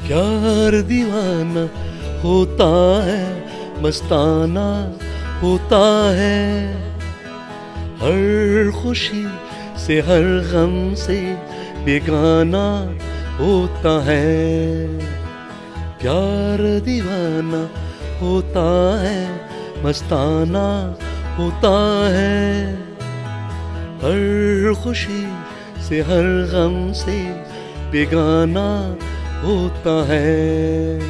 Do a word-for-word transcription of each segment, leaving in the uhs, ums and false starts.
प्यार दीवाना होता है, मस्ताना होता है, हर खुशी से हर गम से बेगाना होता है। प्यार दीवाना होता है, मस्ताना होता है, हर खुशी से हर गम से बेगाना होता है।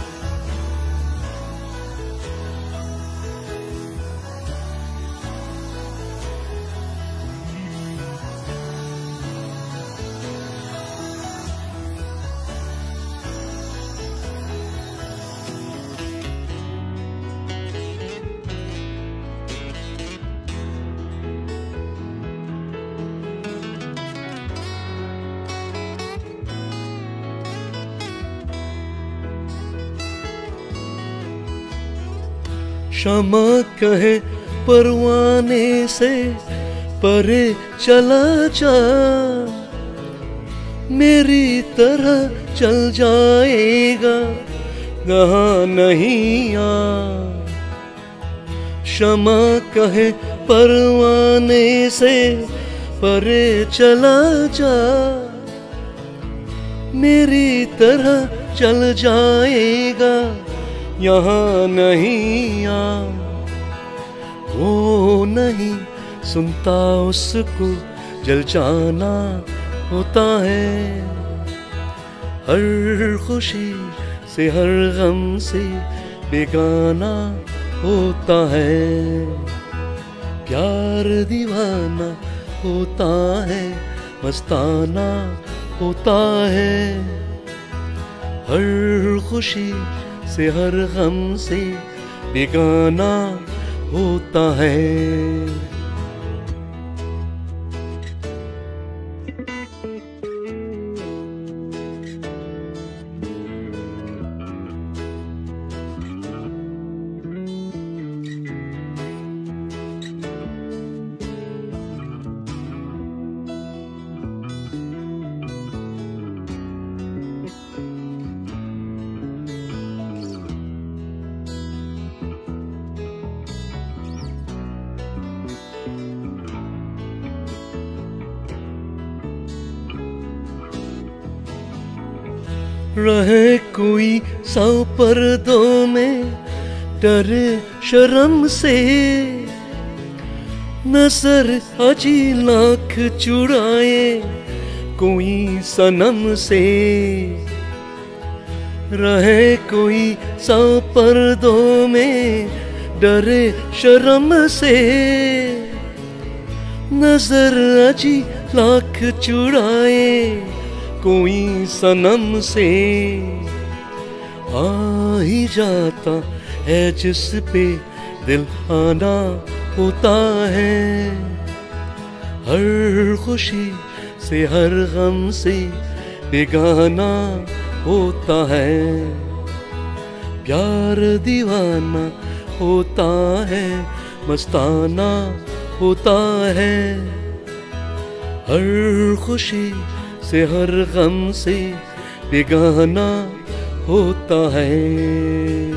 क्षमा कहे परवाने से परे चला जा, मेरी तरह चल जाएगा यहाँ नहीं आ। क्षमा कहे परवाने से परे चला जा, मेरी तरह चल जाएगा यहाँ नहीं आ। वो नहीं सुनता उसको जल जाना होता है, हर खुशी से हर गम से बेगाना होता है। प्यार दीवाना होता है, मस्ताना होता है, हर खुशी से हर गम से बेगाना होता है। रहे कोई सौ पर्दों में डरे शर्म से, नजर अजी लाख चुराए कोई सनम से। रहे कोई सौ पर्दों में डरे शर्म से, नजर अजी लाख चुराए कोई सनम से। आ ही जाता है जिस पे दिल आना होता है, हर खुशी से हर गम से बेगाना होता है। प्यार दीवाना होता है, मस्ताना होता है, हर खुशी से हर गम से बेगाना होता है।